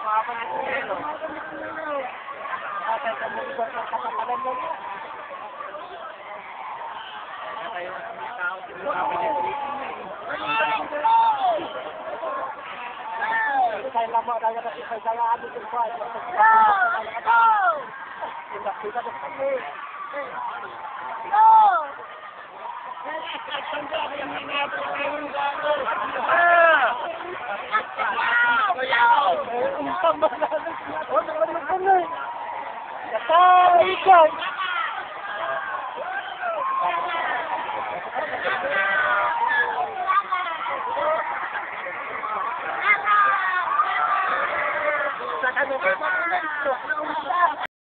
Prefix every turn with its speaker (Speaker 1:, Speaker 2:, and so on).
Speaker 1: Saya lama dah ada saya ada tempat. Tidak kita dah sampai. Oh,